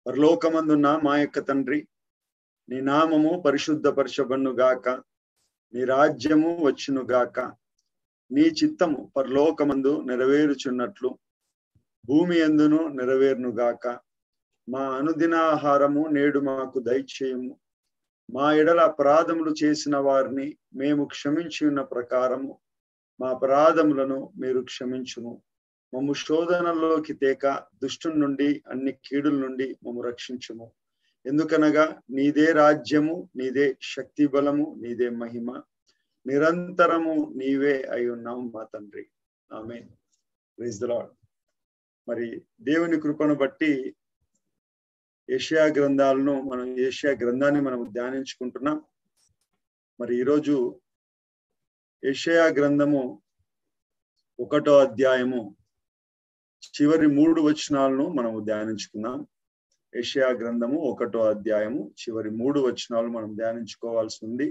పరలోకమందున్న మా యొక్క తండ్రి, నీ నామము పరిశుద్ధపరచబడునుగాక, నీ రాజ్యము వచ్చునుగాక, నీ చిత్తము పరలోకమందు నెరవేరుచున్నట్లు భూమి యందును నెరవేరునుగాక. మా అనుదిన ఆహారము నేడు మాకు దయచేయము. మా ఎడల అపరాధములు చేసిన వారిని మేము క్షమించి ఉన్న ప్రకారము మా అపరాధములను మీరు క్షమించుము. మమ్ము శోధనలోకి తేక దుష్టుని నుండి అన్ని కీడుల నుండి మమ్ము రక్షించుము. ఎందుకనగా నీదే రాజ్యము, నీదే శక్తి బలము, నీదే మహిమ, నిరంతరము నీవే అయి ఉన్నావు మా తండ్రి. ఆమేన్. Praise the lord. మరి దేవుని కృపను బట్టి యెషయా గ్రంథాన్ని మనం ధ్యానించుకుంటున్నాం. మరి ఈరోజు యెషయా గ్రంథము 1వ అధ్యాయము చివరి 3 వచనాలను మనము ధ్యానించుకుందాం. యెషయా గ్రంథము 1వ అధ్యాయము చివరి 3 వచనాలు మనం ధ్యానించుకోవాల్సి ఉంది.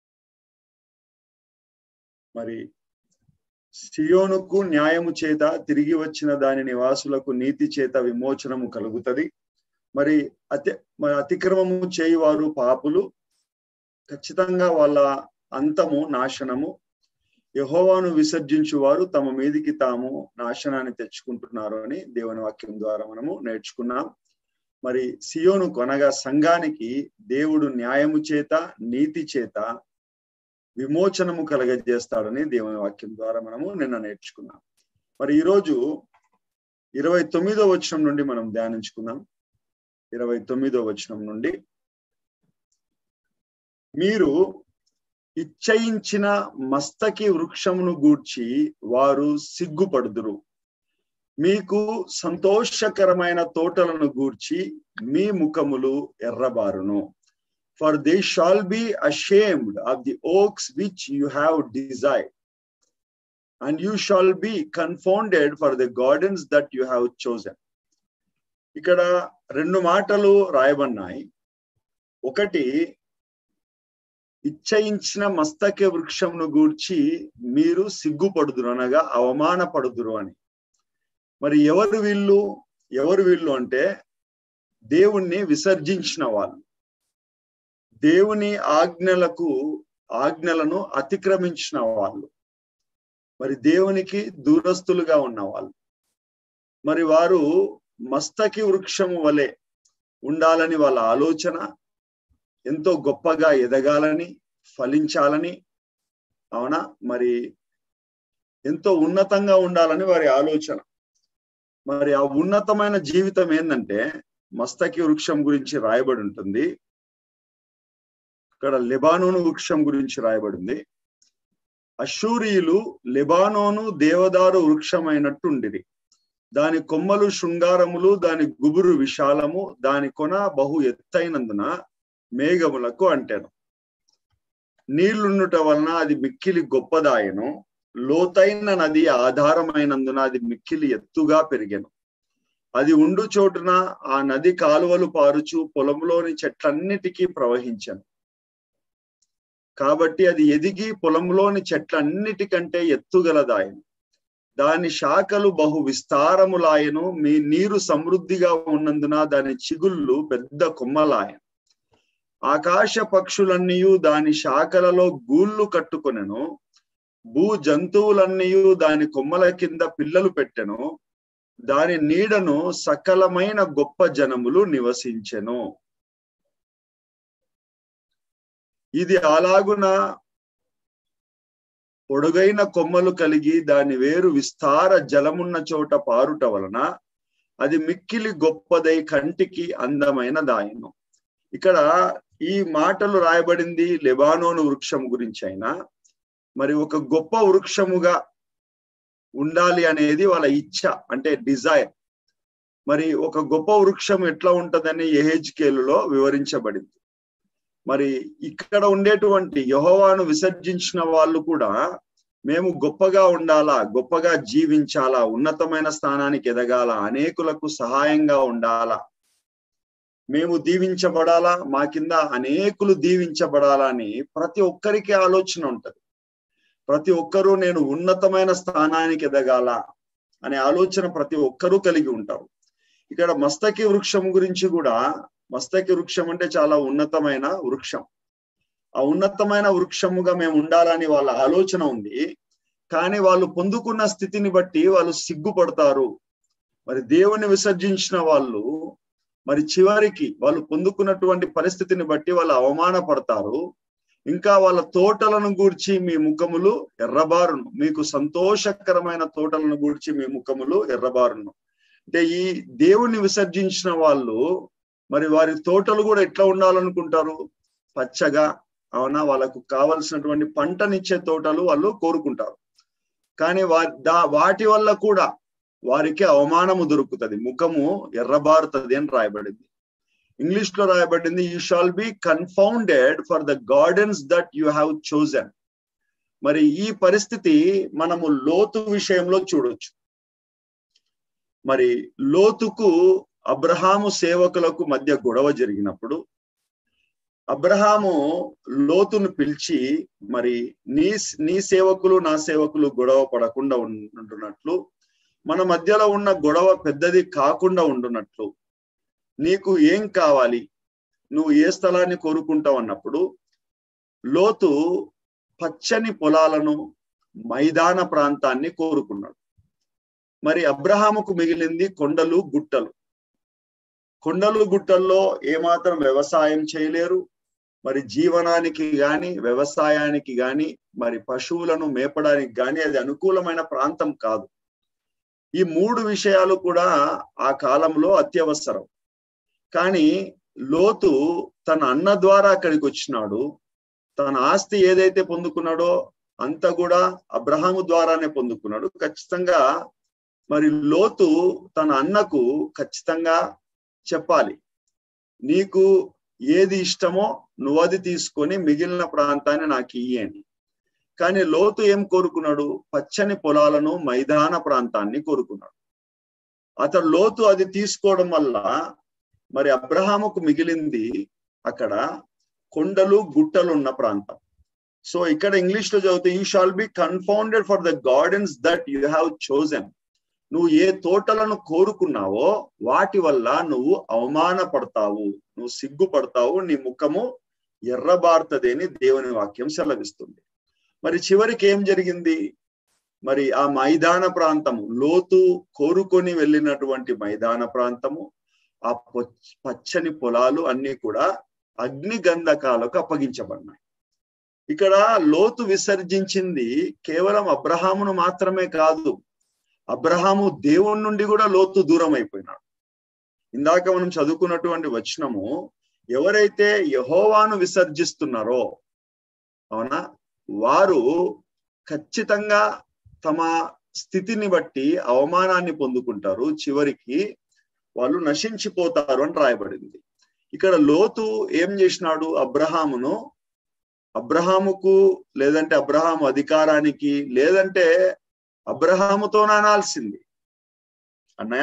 మరి సియోనుకు న్యాయము చేత తిరిగి వచ్చిన దాని నివాసులకు నీతి చేత విమోచనము కలుగుతది. మరి అతిక్రమము చేయువారు పాపులు, ఖచ్చితంగా వాళ్ళ అంతము నాశనము. యెహోవాను విసర్జించువారు తమ మీదికి తాము నాశనాన్ని తెచ్చుకుంటున్నారు అని దేవుని వాక్యం ద్వారా మనము నేర్చుకున్నాం. మరి సియోనుకు అనగా సంఘానికి దేవుడు న్యాయము చేత నీతి చేత విమోచనము కలగజేస్తాడని దేవుని వాక్యం ద్వారా మనము నిన్న నేర్చుకున్నాం. మరి ఈరోజు 29వ వచనం నుండి మనం ధ్యానించుకుందాం. 29వ వచనం నుండి, మీరు ఇచ్చయించిన మస్తకి వృక్షమును గూర్చి వారు సిగ్గుపడుదురు, మీకు సంతోషకరమైన తోటలను గూర్చి మీ ముఖములు ఎర్రబారును. For they shall be ashamed of the oaks which you have desired, and you shall be confounded for the gardens that you have chosen. ఇక్కడ 2 మాటలు రాయబడినాయి. ఒకటి, ఇచ్చయించిన మస్తక వృక్షమును గూర్చి మీరు సిగ్గుపడుదురు అనగా అవమానపడుదురు అని. మరి ఎవరు వీళ్ళు అంటే దేవుణ్ణి విసర్జించిన వాళ్ళు, దేవుని ఆజ్ఞలను అతిక్రమించిన వాళ్ళు, మరి దేవునికి దూరస్తులుగా ఉన్నవాళ్ళు. మరి వారు మస్తకి వృక్షము వలె ఉండాలని వాళ్ళ ఆలోచన, ఎంతో గొప్పగా ఎదగాలని, ఫలించాలని, అవునా, మరి ఎంతో ఉన్నతంగా ఉండాలని వారి ఆలోచన. మరి ఆ ఉన్నతమైన జీవితం ఏంటంటే మస్తకి వృక్షం గురించి రాయబడి ఉంటుంది. ఇక్కడ లెబానోను వృక్షం గురించి రాయబడింది. అష్షూరీయులు లెబానోను దేవదారు వృక్షమైనట్టు ఉండిరి. దాని కొమ్మలు శృంగారములు, దాని గుబురు విశాలము, దాని కొన బహు ఎత్తైనందున మేఘములకు అంటెను. నీళ్లుండుట వలన అది మిక్కిలి గొప్పదాయను, లోతైన నది ఆధారమైనందున అది మిక్కిలి ఎత్తుగా పెరిగెను. అది ఉండు చోటున ఆ నది కాలువలు పారుచు పొలంలోని చెట్లన్నిటికీ ప్రవహించెను. కాబట్టి అది ఎదిగి పొలంలోని చెట్లన్నిటికంటే ఎత్తుగలదాయను. దాని శాఖలు బహు విస్తారములాయను. మీ నీరు సమృద్ధిగా ఉన్నందున దాని చిగుళ్ళు పెద్ద కొమ్మలాయను. ఆకాశ పక్షులన్నీయు దాని శాఖలలో గూళ్ళు కట్టుకొనెను. భూ జంతువులన్నీయు దాని కొమ్మల కింద పిల్లలు పెట్టెను. దాని నీడను సకలమైన గొప్ప జనములు నివసించెను. ఇది అలాగున పొడుగైన కొమ్మలు కలిగి దాని వేరు విస్తార జలమున్న చోట పారుట వలన అది మిక్కిలి గొప్పదై కంటికి అందమైన దాయను. ఇక్కడ ఈ మాటలు రాయబడింది లెబానోను వృక్షం గురించి అయినా, మరి ఒక గొప్ప వృక్షముగా ఉండాలి అనేది వాళ్ళ ఇచ్ఛ, అంటే డిజైర్. మరి ఒక గొప్ప వృక్షం ఎట్లా ఉంటదని యెహెజ్కేలులో వివరించబడింది. మరి ఇక్కడ ఉండేటువంటి యెహోవాను విసర్జించిన వాళ్ళు కూడా మేము గొప్పగా ఉండాలా, గొప్పగా జీవించాలా, ఉన్నతమైన స్థానానికి ఎదగాల, అనేకులకు సహాయంగా ఉండాలా, మేము దీవించబడాలా, మా కింద అనేకులు దీవించబడాలా అని ప్రతి ఒక్కరికి ఆలోచన ఉంటది. ప్రతి ఒక్కరూ నేను ఉన్నతమైన స్థానానికి ఎదగాల అనే ఆలోచన ప్రతి ఒక్కరూ కలిగి ఉంటారు. ఇక్కడ మస్తకి వృక్షం గురించి కూడా, మస్తకి వృక్షం అంటే చాలా ఉన్నతమైన వృక్షం. ఆ ఉన్నతమైన వృక్షముగా మేము ఉండాలని వాళ్ళ ఆలోచన ఉంది. కానీ వాళ్ళు పొందుకున్న స్థితిని బట్టి వాళ్ళు సిగ్గుపడతారు. మరి దేవుని విసర్జించిన వాళ్ళు మరి చివరికి వాళ్ళు పొందుకున్నటువంటి పరిస్థితిని బట్టి వాళ్ళు అవమానపడతారు. ఇంకా వాళ్ళ తోటలను గూర్చి మీ ముఖములు ఎర్రబారును, మీకు సంతోషకరమైన తోటలను గూర్చి మీ ముఖములు ఎర్రబారును. అంటే ఈ దేవుని విసర్జించిన వాళ్ళు మరి వారి తోటలు కూడా ఎట్లా ఉండాలనుకుంటారు? పచ్చగా, అవునా, వాళ్ళకు కావలసినటువంటి పంటనిచ్చే తోటలు వాళ్ళు కోరుకుంటారు. కానీ వాటి వల్ల కూడా వారికి అవమానము దొరుకుతుంది, ముఖము ఎర్రబారుతుంది అని రాయబడింది. ఇంగ్లీష్ లో రాయబడింది, you shall be confounded for the gardens that you have chosen. మరి ఈ పరిస్థితి మనము లోతు విషయంలో చూడొచ్చు. మరి లోతుకు అబ్రహాము సేవకులకు మధ్య గొడవ జరిగినప్పుడు అబ్రహాము లోతును పిలిచి, మరి నీ సేవకులు నా సేవకులు గొడవ పడకుండా ఉంటున్నట్లు, మన మధ్యలో ఉన్న గొడవ పెద్దది కాకుండా ఉంటున్నట్లు నీకు ఏం కావాలి, నువ్వు ఏ స్థలాన్ని కోరుకుంటావు అన్నప్పుడు లోతు పచ్చని పొలాలను, మైదాన ప్రాంతాన్ని కోరుకున్నాడు. మరి అబ్రహాముకు మిగిలింది కొండలు గుట్టలు. కొండలు గుట్టల్లో ఏమాత్రం వ్యవసాయం చేయలేరు. మరి జీవనానికి గాని, వ్యవసాయానికి గాని, మరి పశువులను మేపడానికి గాని అది అనుకూలమైన ప్రాంతం కాదు. ఈ మూడు విషయాలు కూడా ఆ కాలంలో అత్యవసరం. కానీ లోతు తన అన్న ద్వారా అక్కడికి వచ్చినాడు. తన ఆస్తి ఏదైతే పొందుకున్నాడో అంత కూడా అబ్రహాము ద్వారానే పొందుకున్నాడు. ఖచ్చితంగా మరి లోతు తన అన్నకు ఖచ్చితంగా చెప్పాలి, నీకు ఏది ఇష్టమో నువ్వు అది తీసుకొని మిగిలిన ప్రాంతాన్ని నాకు ఇయ్యండి. కానీ లోతు ఏం కోరుకున్నాడు? పచ్చని పొలాలను, మైదాన ప్రాంతాన్ని కోరుకున్నాడు. అతడు లోతు అది తీసుకోవడం వల్ల మరి అబ్రహాముకు మిగిలింది అక్కడ కొండలు గుట్టలు ఉన్న ప్రాంతం. సో ఇక్కడ ఇంగ్లీష్ లో చదివితే, you shall be confounded for the gardens that you have chosen. నువ్వు ఏ తోటలను కోరుకున్నావో వాటి వల్ల నువ్వు అవమానపడతావు, నువ్వు సిగ్గుపడతావు, నీ ముఖము ఎర్రబారుతుంది అని దేవుని వాక్యం సెలవిస్తుంది. మరి చివరికి ఏం జరిగింది? మరి ఆ మైదాన ప్రాంతము, లోతు కోరుకొని వెళ్ళినటువంటి మైదాన ప్రాంతము, ఆ పచ్చని పొలాలు అన్ని కూడా అగ్ని గంధకాలకు అప్పగించబడినాయి. ఇక్కడ లోతు విసర్జించింది కేవలం అబ్రహామును మాత్రమే కాదు, అబ్రహాము దేవుని నుండి కూడా లోతు దూరం అయిపోయినాడు. ఇందాక మనం చదువుకున్నటువంటి వచనము, ఎవరైతే యెహోవాను విసర్జిస్తున్నారో, అవునా, వారు ఖచ్చితంగా తమ స్థితిని బట్టి అవమానాన్ని పొందుకుంటారు, చివరికి వాళ్ళు నశించిపోతారు అని రాయబడింది. ఇక్కడ లోతు ఏం చేసినాడు? అబ్రహాముకు లేదంటే అబ్రహాము అధికారానికి లేదంటే అబ్రహాముతో అనాల్సింది, అన్నయ్య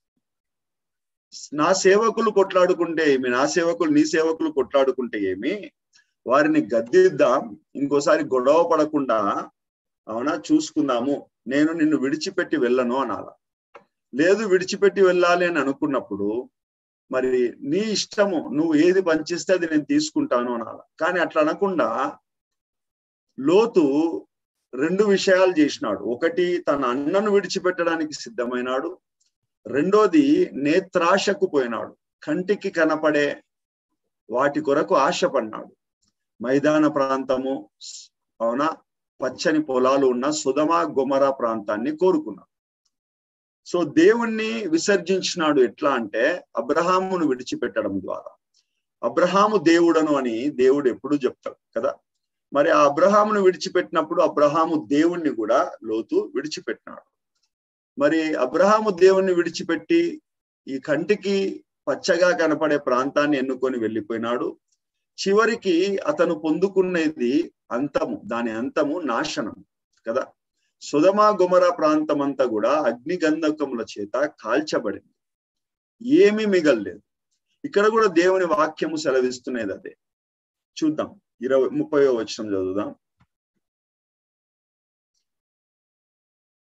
నా సేవకులు కొట్లాడుకుంటే ఏమి, నా సేవకులు నీ సేవకులు కొట్లాడుకుంటే ఏమి, వారిని గద్దిద్దాం, ఇంకోసారి గొడవ పడకుండా, అవునా, చూసుకుందాము, నేను నిన్ను విడిచిపెట్టి వెళ్ళను అనాల. లేదు, విడిచిపెట్టి వెళ్ళాలి అని అనుకున్నప్పుడు మరి నీ ఇష్టము, నువ్వు ఏది పంచిస్తే అది నేను తీసుకుంటాను అనాల. కానీ అట్లా అనకుండా లోతు రెండు విషయాలు చేసినాడు. ఒకటి, తన అన్నను విడిచిపెట్టడానికి సిద్ధమైనాడు. రెండోది, నేత్రాశకు పోయినాడు, కంటికి కనపడే వాటి కొరకు ఆశపడినాడు. మైదాన ప్రాంతము, అవునా, పచ్చని పొలాలు ఉన్న సొదొమ గొమొర ప్రాంతాన్ని కోరుకున్నాడు. సో దేవుణ్ణి విసర్జించినాడు. ఎట్లా అంటే అబ్రహామును విడిచిపెట్టడం ద్వారా. అబ్రహాము దేవుడను అని దేవుడు ఎప్పుడు చెప్తాడు కదా. మరి ఆ అబ్రహామును విడిచిపెట్టినప్పుడు అబ్రహాము దేవుణ్ణి కూడా లోతు విడిచిపెట్టినాడు. మరి అబ్రహాము దేవుణ్ణి విడిచిపెట్టి ఈ కంటికి పచ్చగా కనపడే ప్రాంతాన్ని ఎన్నుకొని వెళ్ళిపోయినాడు. చివరికి అతను పొందుకునేది అంతము, దాని అంతము నాశనం కదా. సొదొమ గొమొర ప్రాంతం అంతా కూడా అగ్ని గంధకముల చేత కాల్చబడింది, ఏమీ మిగల్లేదు. ఇక్కడ కూడా దేవుని వాక్యము సెలవిస్తున్నది అదే. చూద్దాం, 30వ వచనం చదువుదాం.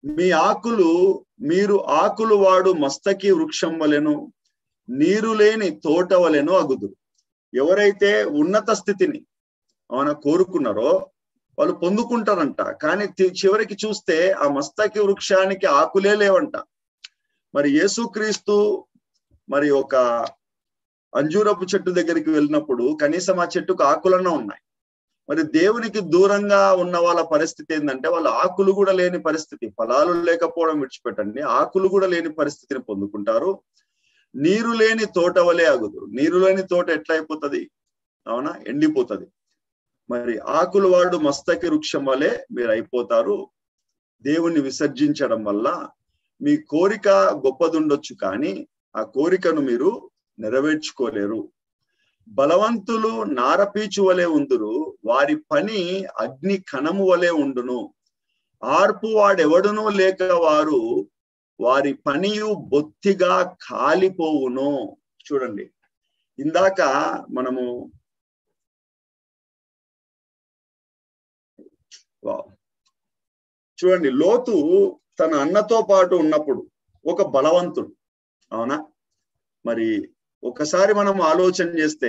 మీ ఆకులు మీరు ఆకులు వాడు మస్తకి వృక్షం వలెను నీరు లేని తోట వలెను అగుదురు. ఎవరైతే ఉన్నత స్థితిని కోరుకున్నారో వాళ్ళు పొందుకుంటారంట. కానీ చివరికి చూస్తే ఆ మస్తకి వృక్షానికి ఆకులే లేవంట. మరి యేసుక్రీస్తు మరి ఒక అంజూరపు చెట్టు దగ్గరికి వెళ్ళినప్పుడు కనీసం ఆ చెట్టుకు ఆకులన్నా ఉన్నాయి. మరి దేవునికి దూరంగా ఉన్న వాళ్ళ పరిస్థితి ఏంటంటే వాళ్ళు ఆకులు కూడా లేని పరిస్థితి, ఫలాలు లేకపోవడం విడిచిపెట్టండి, ఆకులు కూడా లేని పరిస్థితిని పొందుకుంటారు. నీరు లేని తోట వలె అగుదురు. నీరు లేని తోట ఎట్లా అయిపోతుంది? ఎండిపోతుంది. మరి ఆకులు వాడు మస్తకి వృక్షం వలె మీరు అయిపోతారు. దేవుణ్ణి విసర్జించడం వల్ల మీ కోరిక గొప్పదుండొచ్చు, కానీ ఆ కోరికను మీరు నెరవేర్చుకోలేరు. బలవంతులు నారపీచు వలె ఉందురు, వారి పని అగ్ని కణము వలె ఉండును. ఆర్పు వాడెవడును లేక వారి పనియు బొత్తిగా కాలిపోవును. చూడండి, ఇందాక మనము చూడండి, లోతు తన అన్నతో పాటు ఉన్నప్పుడు ఒక బలవంతుడు, అవునా? మరి ఒకసారి మనం ఆలోచన చేస్తే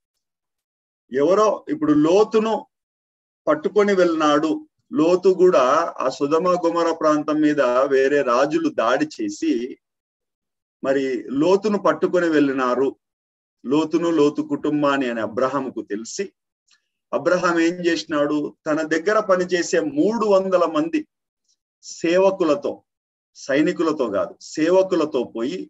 ఎవరో ఇప్పుడు లోతును పట్టుకొని వెళ్ళినాడు. లోతు కూడా ఆ సుధమ గుమర ప్రాంతం మీద వేరే రాజులు దాడి చేసి మరి లోతును పట్టుకొని వెళ్ళినారు. లోతు కుటుంబాన్ని అని అబ్రహాముకు తెలిసి అబ్రహాం ఏం చేసినాడు? తన దగ్గర పనిచేసే 300 మంది సేవకులతో, సైనికులతో కాదు సేవకులతో పోయి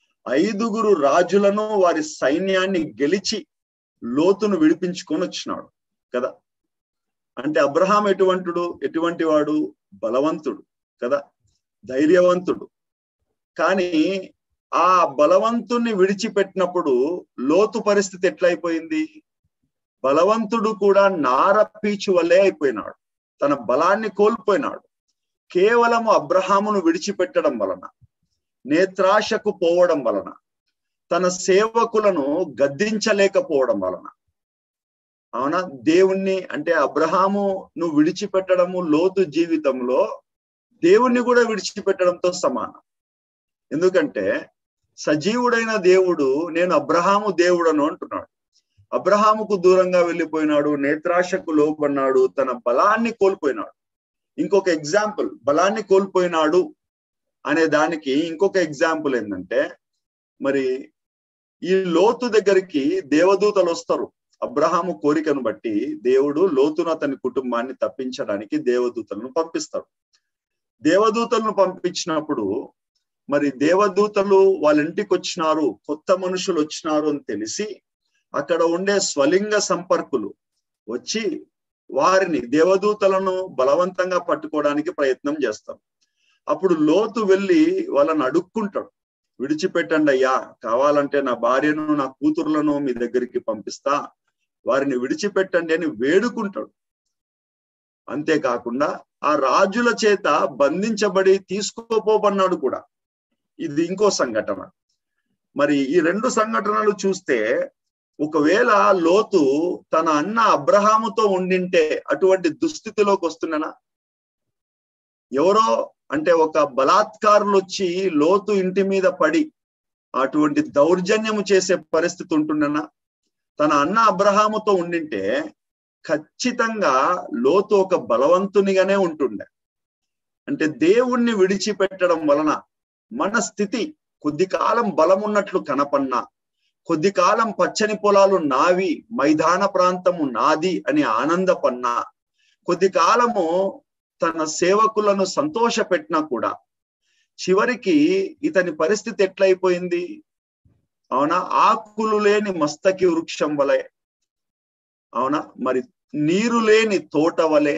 5 రాజులను వారి సైన్యాన్ని గెలిచి లోతును విడిపించుకొని వచ్చినాడు కదా. అంటే అబ్రహాం ఎటువంటి వాడు? బలవంతుడు కదా, ధైర్యవంతుడు. కానీ ఆ బలవంతుణ్ణి విడిచిపెట్టినప్పుడు లోతు పరిస్థితి ఎట్లయిపోయింది? బలవంతుడు కూడా నారపీచు వల్లే అయిపోయినాడు. తన బలాన్ని కోల్పోయినాడు. కేవలము అబ్రహామును విడిచిపెట్టడం వలన, నేత్రాశకు పోవడం వలన, తన సేవకులను గద్దించలేకపోవడం వలన, అవునా, దేవుణ్ణి అంటే అబ్రహామును విడిచిపెట్టడము లోతు జీవితంలో దేవుణ్ణి కూడా విడిచిపెట్టడంతో సమానం. ఎందుకంటే సజీవుడైన దేవుడు నేను అబ్రహాము దేవుడను అంటున్నాడు. అబ్రహాముకు దూరంగా వెళ్ళిపోయినాడు, నేత్రాశకు లోబడినాడు, తన బలాన్ని కోల్పోయినాడు. ఇంకొక ఎగ్జాంపుల్, బలాన్ని కోల్పోయినాడు అనే దానికి ఇంకొక ఎగ్జాంపుల్ ఏంటంటే, మరి ఈ లోతు దగ్గరికి దేవదూతలు వస్తారు. అబ్రహాము కోరికను బట్టి దేవుడు లోతును అతని కుటుంబాన్ని తప్పించడానికి దేవదూతలను పంపిస్తాడు. దేవదూతలను పంపించినప్పుడు మరి దేవదూతలు వాళ్ళ ఇంటికి వచ్చినారు, కొత్త మనుషులు వచ్చినారు అని తెలిసి అక్కడ ఉండే స్వలింగ సంపర్కులు వచ్చి వారిని, దేవదూతలను బలవంతంగా పట్టుకోవడానికి ప్రయత్నం చేస్తారు. అప్పుడు లోతు వెళ్ళి వాళ్ళని అడుక్కుంటాడు, విడిచిపెట్టండి అయ్యా, కావాలంటే నా భార్యను నా కూతుర్లను మీ దగ్గరికి పంపిస్తా, వారిని విడిచిపెట్టండి అని వేడుకుంటాడు. అంతేకాకుండా ఆ రాజుల చేత బంధించబడి తీసుకోపోబన్నాడు కూడా. ఇది ఇంకో సంఘటన. మరి ఈ 2 సంఘటనలు చూస్తే ఒకవేళ లోతు తన అన్న అబ్రహాముతో ఉండింటే అటువంటి దుస్థితిలోకి వస్తున్నానా? ఎవరో అంటే ఒక బలాత్కారులు వచ్చి లోతు ఇంటి మీద పడి అటువంటి దౌర్జన్యము చేసే పరిస్థితి ఉంటుండనా? తన అన్న అబ్రహాముతో ఉండింటే ఖచ్చితంగా లోతు ఒక బలవంతునిగానే ఉంటుండే. అంటే దేవుణ్ణి విడిచిపెట్టడం వలన మన స్థితి కొద్ది కాలం బలం ఉన్నట్లు కనపన్నా, కొద్ది కాలం పచ్చని పొలాలు నావి, మైదాన ప్రాంతము నాది అని ఆనందపన్నా, కొద్ది కాలము తన సేవకులను సంతోష పెట్టినా కూడా చివరికి ఇతని పరిస్థితి ఎట్లయిపోయింది? అవునా, ఆకులు లేని మస్తకి వృక్షం వలె, అవునా, మరి నీరు లేని తోట వలె,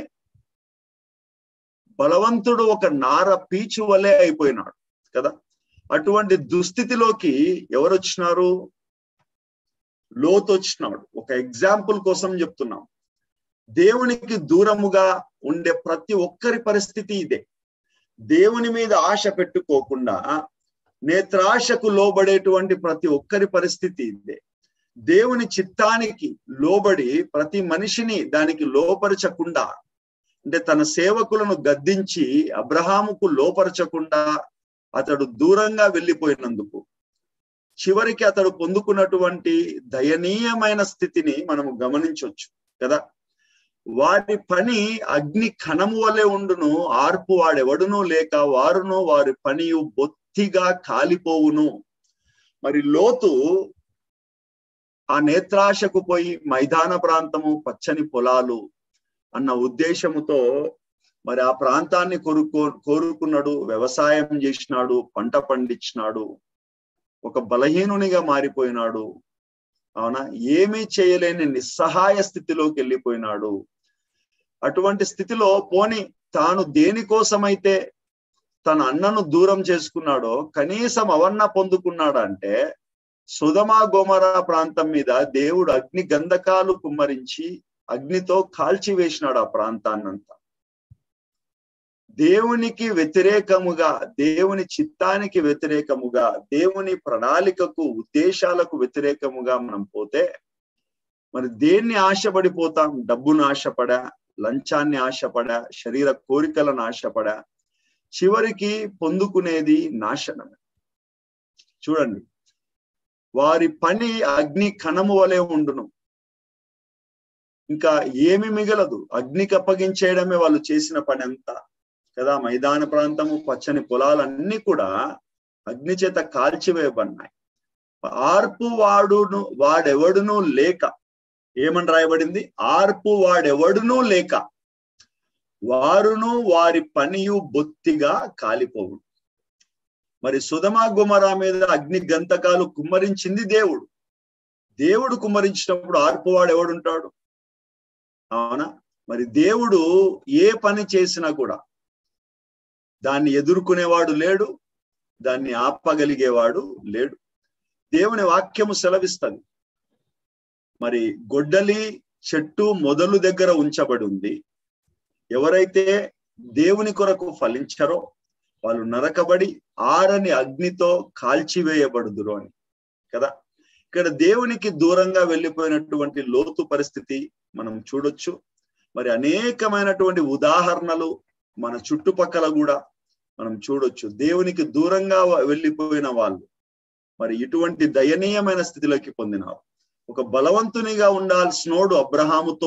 బలవంతుడు ఒక నార పీచు వలె అయిపోయినాడు కదా. అటువంటి దుస్థితిలోకి ఎవరు వచ్చినారు? లోతు వచ్చినాడు. ఒక ఎగ్జాంపుల్ కోసం చెప్తున్నాం. దేవునికి దూరముగా ఉండే ప్రతి ఒక్కరి పరిస్థితి ఇదే. దేవుని మీద ఆశ పెట్టుకోకుండా నేత్రాశకు లోబడేటువంటి ప్రతి ఒక్కరి పరిస్థితి ఇదే. దేవుని చిత్తానికి లోబడి ప్రతి మనిషిని దానికి లోపరచకుండా అంటే తన సేవకులను గద్దించి అబ్రహాముకు లోపరచకుండా అతడు దూరంగా వెళ్ళిపోయినందుకు చివరికి అతడు పొందుకున్నటువంటి దయనీయమైన స్థితిని మనము గమనించవచ్చు కదా. వారి పని అగ్ని కణము వలె ఉండును, ఆర్పు వాడెవడును లేక వారును వారి పనియు బొత్తిగా కాలిపోవును. మరి లోతు ఆ నేత్రాశకు పోయి మైదాన ప్రాంతము, పచ్చని పొలాలు అన్న ఉద్దేశముతో మరి ఆ ప్రాంతాన్ని కోరుకున్నాడు, వ్యవసాయం చేసినాడు, పంట పండించినాడు, ఒక బలహీనునిగా మారిపోయినాడు. అవునా, ఏమీ చేయలేని నిస్సహాయ స్థితిలోకి వెళ్ళిపోయినాడు. అటువంటి స్థితిలో పోని తాను దేనికోసమైతే తన అన్నను దూరం చేసుకున్నాడో కనీసం అవన్న పొందుకున్నాడంటే సొదొమ గొమొర్రా ప్రాంతం మీద దేవుడు అగ్ని గంధకాలు కుమ్మరించి అగ్నితో కాల్చివేసినాడు ఆ ప్రాంతాన్నంతా. దేవునికి వ్యతిరేకముగా, దేవుని చిత్తానికి వ్యతిరేకముగా, దేవుని ప్రణాళికకు, ఉద్దేశాలకు వ్యతిరేకముగా మనం పోతే మరి దేన్ని ఆశపడిపోతాం? డబ్బును ఆశపడా, లంచాన్ని ఆశపడా, శరీర కోరికలను ఆశపడా, చివరికి పొందుకునేది నాశనమే. చూడండి, వారి పని అగ్ని కణము వలె ఉండును, ఇంకా ఏమి మిగలదు, అగ్నికి అప్పగించేయడమే వాళ్ళు చేసిన పని అంతా కదా. మైదాన ప్రాంతము, పచ్చని పొలాలన్నీ కూడా అగ్ని చేత కాల్చివేయబడినాయి. ఆర్పు వాడెవడును లేక, ఏమని రాయబడింది? ఆర్పు వాడెవడును లేక వారును వారి పనియు బొత్తిగా కాలిపోవు. మరి సొదొమ గొమొర్రా మీద అగ్ని గంధకాలు కుమ్మరించింది దేవుడు. దేవుడు కుమ్మరించినప్పుడు ఆర్పువాడు ఎవడుంటాడు? అవునా, మరి దేవుడు ఏ పని చేసినా కూడా దాన్ని ఎదుర్కొనేవాడు లేడు, దాన్ని ఆపగలిగేవాడు లేడు. దేవుని వాక్యము సెలవిస్తుంది. మరి గొడ్డలి చెట్టు మొదలు దగ్గర ఉంచబడి ఉంది. ఎవరైతే దేవుని కొరకు ఫలించరో వాళ్ళు నరకబడి ఆరని అగ్నితో కాల్చివేయబడుదురు అని కదా. ఇక్కడ దేవునికి దూరంగా వెళ్ళిపోయినటువంటి లోతు పరిస్థితి మనం చూడొచ్చు. మరి అనేకమైనటువంటి ఉదాహరణలు మన చుట్టుపక్కల కూడా మనం చూడొచ్చు. దేవునికి దూరంగా వెళ్ళిపోయిన వాళ్ళు మరి ఇటువంటి దయనీయమైన స్థితిలోకి పొందినారు. ఒక బలవంతునిగా ఉండాల్సినోడు అబ్రహాముతో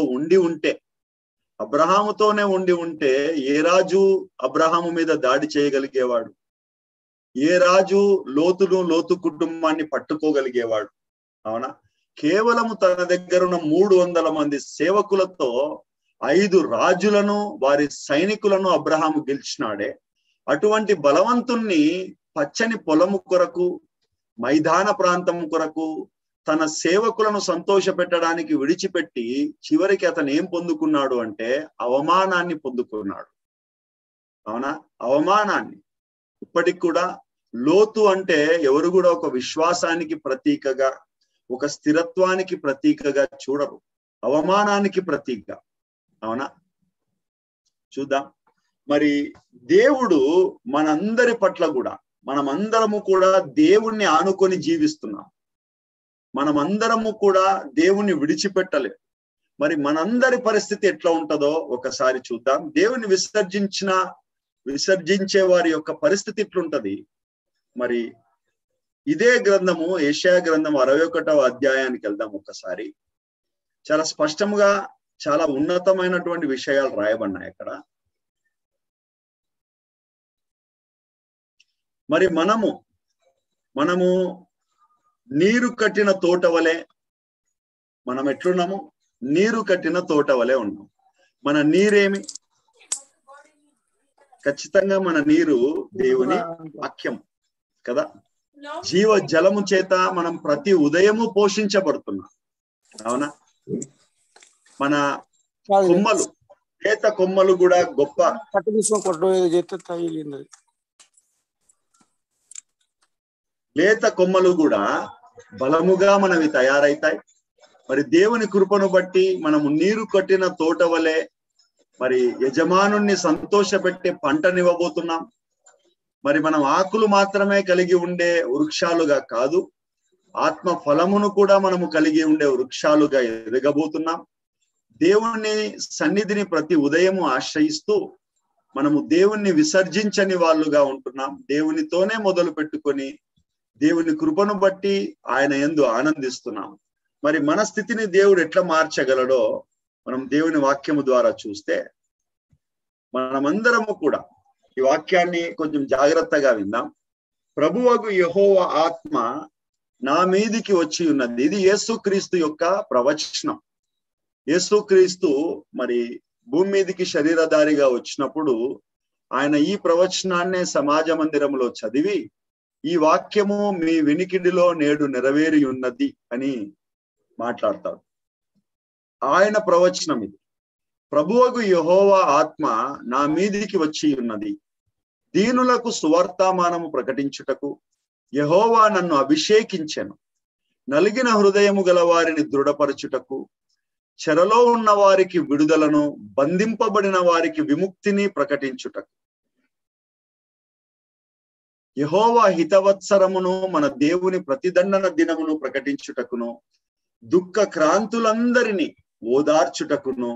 అబ్రహాముతోనే ఉండి ఉంటే ఏ రాజు అబ్రహాము మీద దాడి చేయగలిగేవాడు? ఏ రాజు లోతు కుటుంబాన్ని పట్టుకోగలిగేవాడు? అవునా, కేవలము తన దగ్గర ఉన్న 300 మంది సేవకులతో 5 రాజులను, వారి సైనికులను అబ్రహాము గెలిచినాడే. అటువంటి బలవంతుణ్ణి పచ్చని పొలము కొరకు, మైదాన ప్రాంతం కొరకు, తన సేవకులను సంతోష పెట్టడానికి విడిచిపెట్టి చివరికి అతను ఏం పొందుకున్నాడు అంటే అవమానాన్ని పొందుకున్నాడు. అవునా, అవమానాన్ని. ఇప్పటికి కూడా లోతు అంటే ఎవరు కూడా ఒక విశ్వాసానికి ప్రతీకగా, ఒక స్థిరత్వానికి ప్రతీకగా చూడరు, అవమానానికి ప్రతీక. అవునా, చూద్దాం. మరి దేవుడు మనందరి పట్ల కూడా, మనమందరము కూడా దేవుణ్ణి ఆనుకొని జీవిస్తున్నాం. మనమందరము కూడా దేవుణ్ణి విడిచిపెట్టలేదు. మరి మనందరి పరిస్థితి ఎట్లా ఉంటుందో ఒకసారి చూద్దాం. దేవుని విసర్జించే వారి యొక్క పరిస్థితి ఎట్లుంటది? మరి ఇదే గ్రంథము, యెషయా గ్రంథం 61వ అధ్యాయానికి వెళ్దాం ఒకసారి. చాలా స్పష్టంగా చాలా ఉన్నతమైనటువంటి విషయాలు రాయబడినాయి అక్కడ. మరి మనము నీరు కట్టిన తోట వలె మనం ఎట్లున్నాము? నీరు కట్టిన తోట వలె ఉన్నాం. మన నీరేమి? ఖచ్చితంగా మన నీరు దేవుని వాక్యం కదా. జీవ జలము చేత మనం ప్రతి ఉదయము పోషించబడుతున్నాం. అవునా, మన కొమ్మలు, లేత కొమ్మలు కూడా గొప్ప లేత కొమ్మలు కూడా బలముగా మనవి తయారైతాయి. మరి దేవుని కృపను బట్టి మనము నీరు కట్టిన తోట వలె మరి యజమానుణ్ణి సంతోషపెట్టే పంటనివ్వబోతున్నాం. మరి మనం ఆకులు మాత్రమే కలిగి ఉండే వృక్షాలుగా కాదు, ఆత్మ ఫలమును కూడా మనము కలిగి ఉండే వృక్షాలుగా ఎదగబోతున్నాం. దేవుని సన్నిధిని ప్రతి ఉదయము ఆశ్రయిస్తూ మనము దేవుణ్ణి విసర్జించని వాళ్ళుగా ఉంటున్నాం. దేవునితోనే మొదలు పెట్టుకొని దేవుని కృపను బట్టి ఆయన యందు ఆనందిస్తున్నాం. మరి మన స్థితిని దేవుడు ఎట్లా మార్చగలడో మనం దేవుని వాక్యము ద్వారా చూస్తే, మనమందరము కూడా ఈ వాక్యాన్ని కొంచెం జాగ్రత్తగా విందాం. ప్రభువగు యెహోవా ఆత్మ నా మీదికి వచ్చి ఉన్నది. ఇది యేసుక్రీస్తు యొక్క ప్రవచనం. యేసుక్రీస్తు మరి భూమి మీదికి శరీరధారిగా వచ్చినప్పుడు ఆయన ఈ ప్రవచనాన్నే సమాజ మందిరంలో చదివి, ఈ వాక్యము మీ వినికిడిలో నేడు నెరవేరి ఉన్నది అని మాట్లాడతాడు. ఆయన ప్రవచనం ఇది. ప్రభువగు యెహోవా ఆత్మ నా మీదికి వచ్చి ఉన్నది, దీనులకు సువార్తామానము ప్రకటించుటకు యెహోవా నన్ను అభిషేకించెను, నలిగిన హృదయము గల వారిని దృఢపరచుటకు, చెరలో ఉన్న వారికి విడుదలను, బంధింపబడిన వారికి విముక్తిని ప్రకటించుటకు, యెహోవా హితవత్సరమును మన దేవుని ప్రతిదండన దినమును ప్రకటించుటకును, దుఃఖ క్రాంతులందరినీ ఓదార్చుటకును,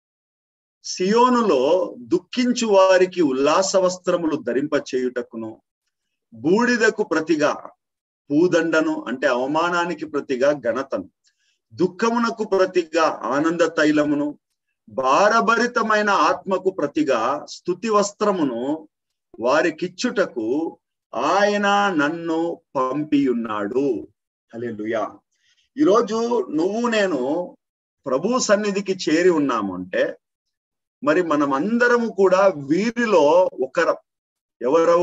సియోనులో దుఃఖించు వారికి ఉల్లాస వస్త్రములు ధరింప చేయుటకును, బూడిదకు ప్రతిగా పూదండను అంటే అవమానానికి ప్రతిగా ఘనతను, దుఃఖమునకు ప్రతిగా ఆనంద తైలమును, భారభరితమైన ఆత్మకు ప్రతిగా స్తుతి వస్త్రమును వారికిచ్చుటకు ఆయన నన్ను పంపియున్నాడు. హల్లెలూయా. ఈరోజు నువ్వు నేను ప్రభు సన్నిధికి చేరి ఉన్నాము అంటే మరి మనం అందరము కూడా వీరిలో ఒకరం. ఎవరు?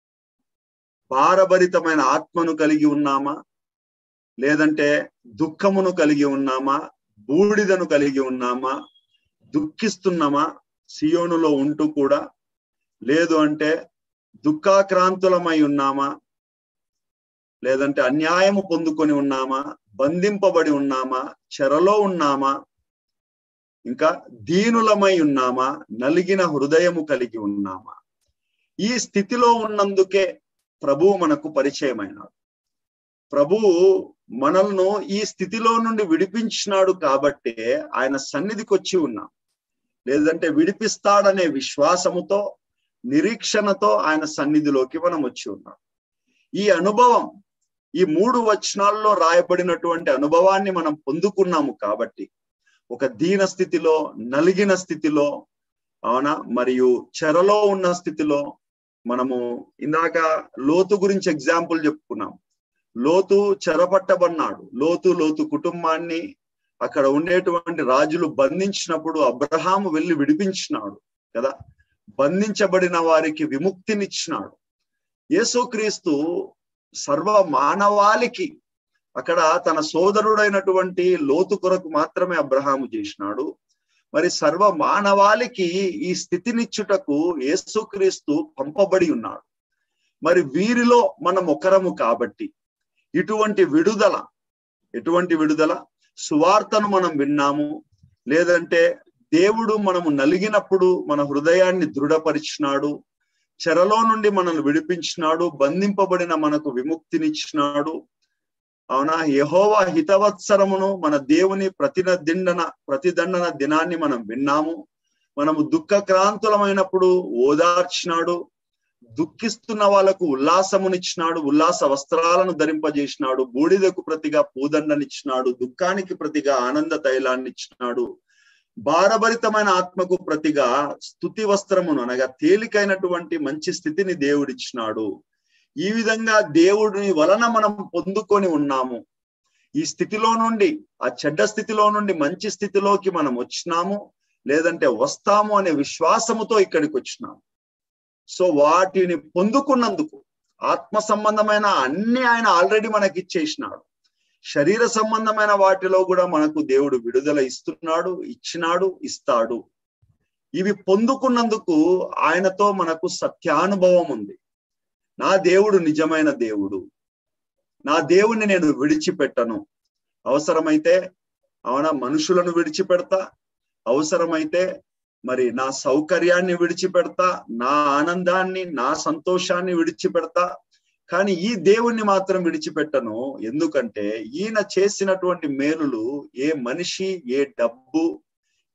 భారభరితమైన ఆత్మను కలిగి ఉన్నామా, లేదంటే దుఃఖమును కలిగి ఉన్నామా, బూడిదను కలిగి ఉన్నామా, దుఃఖిస్తున్నామా సియోనులో ఉంటూ కూడా, లేదు అంటే దుఃఖాక్రాంతులమై ఉన్నామా, లేదంటే అన్యాయము పొందుకొని ఉన్నామా, బంధింపబడి ఉన్నామా, చెరలో ఉన్నామా, ఇంకా దీనులమై ఉన్నామా, నలిగిన హృదయము కలిగి ఉన్నామా? ఈ స్థితిలో ఉన్నందుకే ప్రభువు మనకు పరిచయమైనాడు. ప్రభువు మనల్ని ఈ స్థితిలో నుండి విడిపించినాడు కాబట్టే ఆయన సన్నిధికి వచ్చి ఉన్నాం. లేదంటే విడిపిస్తాడనే విశ్వాసముతో, నిరీక్షణతో ఆయన సన్నిధిలోకి మనం వచ్చి ఉన్నాం. ఈ అనుభవం, ఈ 3 వచనాల్లో రాయబడినటువంటి అనుభవాన్ని మనం పొందుకున్నాము కాబట్టి, ఒక దీన స్థితిలో, నలిగిన స్థితిలో, అవునా, మరియు చెరలో ఉన్న స్థితిలో, మనము ఇందాక లోతు గురించి ఎగ్జాంపుల్ చెప్పుకున్నాం. లోతు చెరపట్టబడినాడు. లోతు కుటుంబాన్ని అక్కడ ఉండేటువంటి రాజులు బంధించినప్పుడు అబ్రహాము వెళ్ళి విడిపించినాడు కదా. బంధించబడిన వారికి విముక్తినిచ్చినాడు. యేసుక్రీస్తు సర్వ మానవాళికి అక్కడ తన సోదరుడైనటువంటి లోతు కొరకు మాత్రమే అబ్రహాము చేసినాడు. మరి సర్వ మానవాళికి ఈ స్థితినిచ్చుటకు యేసుక్రీస్తు పంపబడి ఉన్నాడు. మరి వీరిలో మనం ఒకరము కాబట్టి ఎటువంటి విడుదల సువార్తను మనం విన్నాము. లేదంటే దేవుడు మనము నలిగినప్పుడు మన హృదయాన్ని దృఢపరిచినాడు, చెరలో నుండి మనల్ని విడిపించినాడు, బంధింపబడిన మనకు విముక్తినిచ్చినాడు. అవునా, యెహోవా హితవత్సరమును మన దేవుని ప్రతిదండన దినాన్ని మనం విన్నాము. మనము దుఃఖక్రాంతులమైనప్పుడు ఓదార్చినాడు, దుఃఖిస్తున్న వాళ్ళకు ఉల్లాసమునిచ్చినాడు, ఉల్లాస వస్త్రాలను ధరింపజేసినాడు, బూడిదకు ప్రతిగా పూదండనిచ్చినాడు, దుఃఖానికి ప్రతిగా ఆనంద తైలాన్ని ఇచ్చినాడు, భారభరితమైన ఆత్మకు ప్రతిగా స్తుతి వస్త్రమును అనగా తేలికైనటువంటి మంచి స్థితిని దేవుడిచ్చినాడు. ఈ విధంగా దేవుడిని వలన మనం పొందుకొని ఉన్నాము. ఈ స్థితిలో నుండి, ఆ చెడ్డ స్థితిలో నుండి మంచి స్థితిలోకి మనం వచ్చినాము, లేదంటే వస్తాము అనే విశ్వాసముతో ఇక్కడికి వచ్చినాము. సో వాటిని పొందుకున్నందుకు ఆత్మ సంబంధమైన అన్ని ఆయన ఆల్రెడీ మనకి ఇచ్చేసినాడు. శరీర సంబంధమైన వాటిలో కూడా మనకు దేవుడు విడుదల ఇచ్చినాడు, ఇస్తాడు. ఇవి పొందుకున్నందుకు ఆయనతో మనకు సత్యానుభవం ఉంది. నా దేవుడు నిజమైన దేవుడు, నా దేవుణ్ణి నేను విడిచిపెట్టను. అవసరమైతే మనుషులను విడిచిపెడతా, అవసరమైతే మరి నా సౌకర్యాన్ని విడిచిపెడతా, నా ఆనందాన్ని, నా సంతోషాన్ని విడిచిపెడతా, కానీ ఈ దేవుణ్ణి మాత్రం విడిచిపెట్టను. ఎందుకంటే ఈయన చేసినటువంటి మేలులు ఏ మనిషి, ఏ డబ్బు,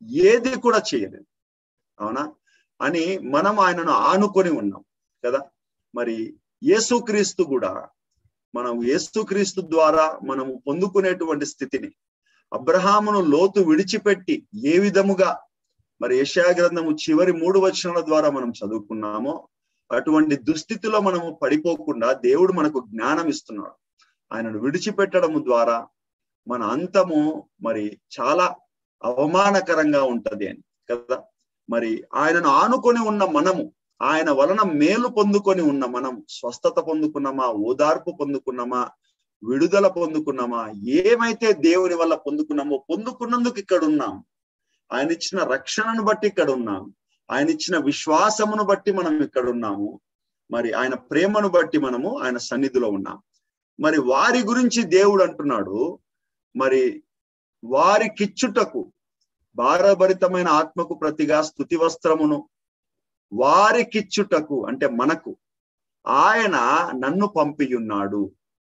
ఏది కూడా చేయలేదు. అవునా? అని మనం ఆయనను ఆనుకొని ఉన్నాం కదా. మరి యేసుక్రీస్తు కూడా, మనం యేసుక్రీస్తు ద్వారా మనము పొందుకునేటువంటి స్థితిని, అబ్రహామును లోతు విడిచిపెట్టి ఏ విధముగా మరి యెషయా గ్రంథము చివరి 3 వచనాల ద్వారా మనం చదువుకున్నామో, అటువంటి దుస్థితిలో మనము పడిపోకుండా దేవుడు మనకు జ్ఞానం ఇస్తున్నాడు. ఆయనను విడిచిపెట్టడం ద్వారా మన అంతము మరి చాలా అవమానకరంగా ఉంటది అని కదా. మరి ఆయనను ఆనుకొని ఉన్న మనము, ఆయన వలన మేలు పొందుకొని ఉన్న మనం స్వస్థత పొందుకున్నామా, ఓదార్పు పొందుకున్నామా, విడుదల పొందుకున్నామా, ఏమైతే దేవుని వల్ల పొందుకున్నామో పొందుకున్నందుకు ఇక్కడ ఉన్నాం. ఆయన ఇచ్చిన రక్షణను బట్టి ఇక్కడ ఉన్నాం. ఆయన ఇచ్చిన విశ్వాసమును బట్టి మనం ఇక్కడ ఉన్నాము. మరి ఆయన ప్రేమను బట్టి మనము ఆయన సన్నిధిలో ఉన్నాం. మరి వారి గురించి దేవుడు అంటున్నాడు, మరి వారికిచ్చుటకు భారభరితమైన ఆత్మకు ప్రతిగా స్తుతి వస్త్రమును వారికిచ్చుటకు, అంటే మనకు ఆయన నన్ను పంపియున్నాడు.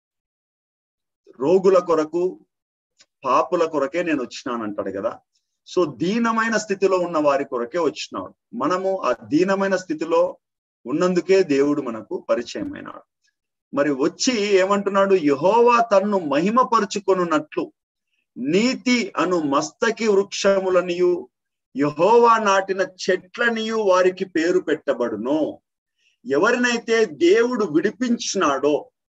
రోగుల కొరకు, పాపుల కొరకే నేను వచ్చినానంటాడు కదా. సో దీనమైన స్థితిలో ఉన్న వారి కొరకే వచ్చినాడు. మనము ఆ దీనమైన స్థితిలో ఉన్నందుకే దేవుడు మనకు పరిచయం అయినాడు. మరి వచ్చి ఏమంటున్నాడు, యెహోవా తన్ను మహిమపరుచుకొనున్నట్లు నీతి అను మస్తకి వృక్షములనియు యెహోవా నాటిన చెట్లనియు వారికి పేరు పెట్టబడును. ఎవరినైతే దేవుడు విడిపించినాడో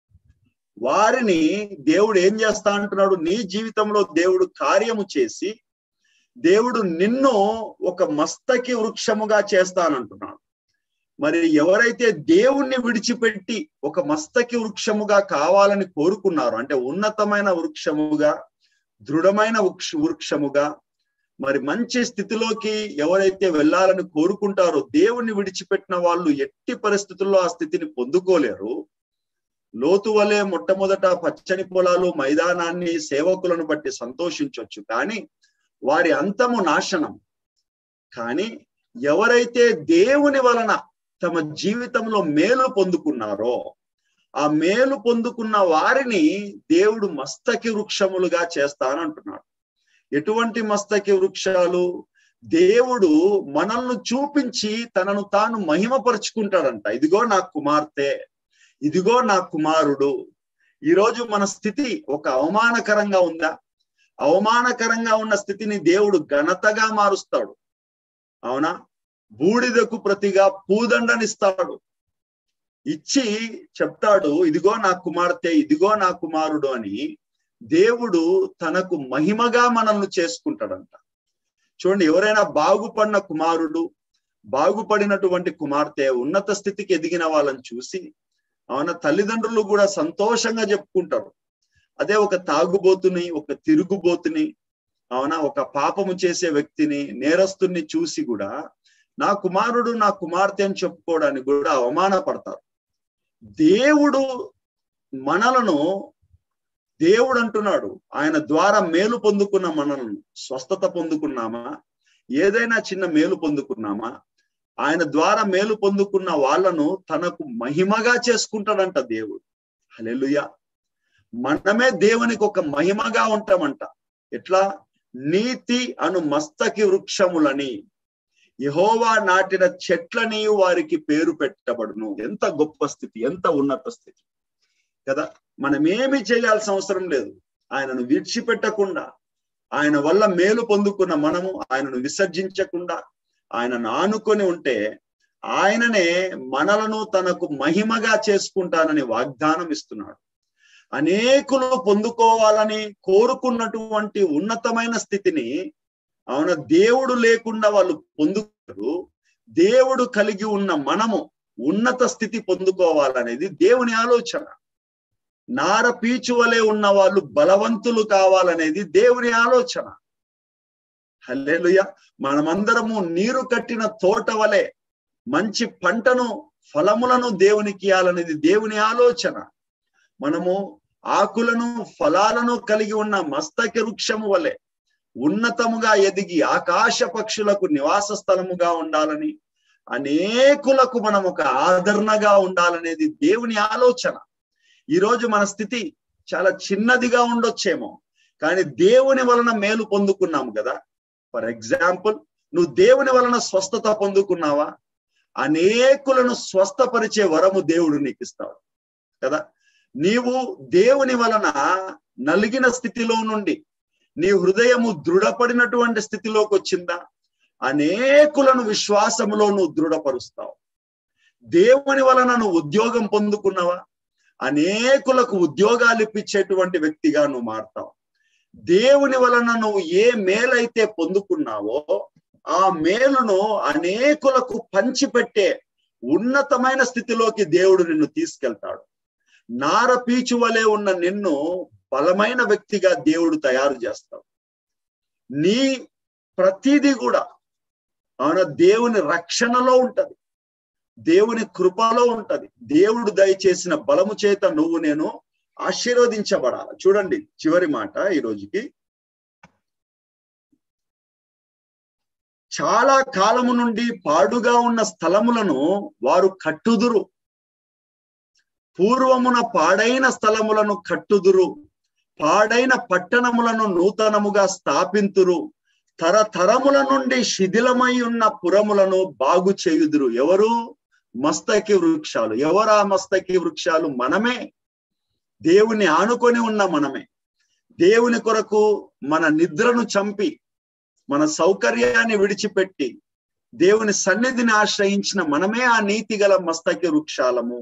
వారిని దేవుడు ఏం చేస్తా అంటున్నాడు, నీ జీవితంలో దేవుడు కార్యము చేసి దేవుడు నిన్ను ఒక మస్తకి వృక్షముగా చేస్తానంటున్నాడు. మరి ఎవరైతే దేవుణ్ణి విడిచిపెట్టి ఒక మస్తకి వృక్షముగా కావాలని కోరుకున్నారో, అంటే ఉన్నతమైన వృక్షముగా, దృఢమైన వృక్షముగా, మరి మంచి స్థితిలోకి ఎవరైతే వెళ్ళాలని కోరుకుంటారో, దేవుణ్ణి విడిచిపెట్టిన వాళ్ళు ఎట్టి పరిస్థితుల్లో ఆ స్థితిని పొందుకోలేరు. లోతు వలె మొట్టమొదట పచ్చని పొలాలు, మైదానాన్ని, సేవకులను బట్టి సంతోషించవచ్చు, కానీ వారి అంతము నాశనం. కానీ ఎవరైతే దేవుని వలన తమ జీవితంలో మేలు పొందుకున్నారో, ఆ మేలు పొందుకున్న వారిని దేవుడు మస్తకి వృక్షములుగా చేస్తానంటున్నాడు. ఎటువంటి మస్తకి వృక్షాలు? దేవుడు మనల్ని చూపించి తనను తాను మహిమపరుచుకుంటాడంట. ఇదిగో నా కుమార్తె, ఇదిగో నా కుమారుడు. ఈరోజు మన స్థితి ఒక అవమానకరంగా ఉందా? అవమానకరంగా ఉన్న స్థితిని దేవుడు ఘనతగా మారుస్తాడు. అవునా? బూడిదకు ప్రతిగా పూదండనిస్తాడు. ఇచ్చి చెప్తాడు, ఇదిగో నా కుమార్తె, ఇదిగో నా కుమారుడు అని. దేవుడు తనకు మహిమగా మనల్ని చేసుకుంటాడంట. చూడండి, ఎవరైనా బాగుపడిన కుమారుడు, బాగుపడినటువంటి కుమార్తె, ఉన్నత స్థితికి ఎదిగిన వాళ్ళని చూసి అవునా తల్లిదండ్రులు కూడా సంతోషంగా చెప్పుకుంటారు. అదే ఒక తాగుబోతుని, ఒక తిరుగుబోతుని, అవునా ఒక పాపము చేసే వ్యక్తిని, నేరస్తుని చూసి కూడా నా కుమారుడు, నా కుమార్తె అని చెప్పుకోవడానికి కూడా అవమానపడతారు. దేవుడు మనలను, దేవుడు అంటున్నాడు, ఆయన ద్వారా మేలు పొందుకున్న మనలను, స్వస్థత పొందుకున్నామా, ఏదైనా చిన్న మేలు పొందుకున్నామా, ఆయన ద్వారా మేలు పొందుకున్న వాళ్ళను తనకు మహిమగా చేసుకుంటాడంట దేవుడు. హల్లెలూయా. మనమే దేవునికి ఒక మహిమగా ఉంటామంట. ఎట్లా? నీతి అను మస్తకి వృక్షములని యెహోవా నాటిన చెట్లని వారికి పేరు పెట్టబడును. ఎంత గొప్ప స్థితి, ఎంత ఉన్నత స్థితి కదా. మనం ఏమి చేయాల్సిన అవసరం లేదు. ఆయనను విడిచిపెట్టకుండా, ఆయన వల్ల మేలు పొందుకున్న మనము ఆయనను విసర్జించకుండా ఆయనను ఆనుకొని ఉంటే ఆయననే మనలను తనకు మహిమగా చేసుకుంటానని వాగ్దానం ఇస్తున్నాడు. అనేకులు పొందుకోవాలని కోరుకున్నటువంటి ఉన్నతమైన స్థితిని అవున దేవుడు లేకుండా వాళ్ళు పొందుతారు. దేవుడు కలిగి ఉన్న మనము ఉన్నత స్థితి పొందుకోవాలనేది దేవుని ఆలోచన. నార పీచు వలె ఉన్న వాళ్ళు బలవంతులు కావాలనేది దేవుని ఆలోచన. హల్లెలూయా. మనమందరము నీరు కట్టిన తోట వలె మంచి పంటను, ఫలములను దేవునికి ఇవ్వాలనేది దేవుని ఆలోచన. మనము ఆకులను, ఫలాలను కలిగి ఉన్న మస్తకి వృక్షము వలె ఉన్నతముగా ఎదిగి ఆకాశ పక్షులకు నివాస స్థలముగా ఉండాలని, అనేకులకు మనం ఒక ఆదరణగా ఉండాలనేది దేవుని ఆలోచన. ఈరోజు మన స్థితి చాలా చిన్నదిగా ఉండొచ్చేమో, కానీ దేవుని వలన మేలు పొందుకున్నాము కదా. ఫర్ ఎగ్జాంపుల్, నువ్వు దేవుని వలన స్వస్థత పొందుకున్నావా? అనేకులను స్వస్థపరిచే వరము దేవుడు నీకు ఇస్తాడు కదా. నీవు దేవుని వలన నలిగిన స్థితిలో నుండి నీ హృదయము దృఢపడినటువంటి స్థితిలోకి వచ్చిందా? అనేకులను విశ్వాసములో నువ్వు దృఢపరుస్తావు. దేవుని వలన నువ్వు ఉద్యోగం పొందుకున్నావా? అనేకులకు ఉద్యోగాలు ఇప్పించేటువంటి వ్యక్తిగా నువ్వు మారుతావు. దేవుని వలన నువ్వు ఏ మేలైతే పొందుకున్నావో ఆ మేలును అనేకులకు పంచిపెట్టే ఉన్నతమైన స్థితిలోకి దేవుడు నిన్ను తీసుకెళ్తాడు. నారపీచు వలె ఉన్న నిన్ను బలమైన వ్యక్తిగా దేవుడు తయారు చేస్తాడు. నీ ప్రతిదీ కూడా దేవుని రక్షణలో ఉంటది, దేవుని కృపలో ఉంటది. దేవుడు దయచేసిన బలము చేత నువ్వు నేను ఆశీర్వదించబడాలి. చూడండి చివరి మాట ఈ రోజుకి. చాలా కాలము నుండి పాడుగా ఉన్న స్థలములను వారు కట్టుదురు, పూర్వమున పాడైన స్థలములను కట్టుదురు, పాడైన పట్టణములను నూతనముగా స్థాపింతురు, తరతరముల నుండి శిథిలమై ఉన్న పురములను బాగు చేయుదురు. ఎవరు? మస్తకి వృక్షాలు. ఎవరు ఆ మస్తకి వృక్షాలు? మనమే. దేవుని ఆనుకొని ఉన్న మనమే. దేవుని కొరకు మన నిద్రను చంపి మన సౌకర్యాన్ని విడిచిపెట్టి దేవుని సన్నిధిని ఆశ్రయించిన మనమే ఆ నీతి గల మస్తకి వృక్షాలము.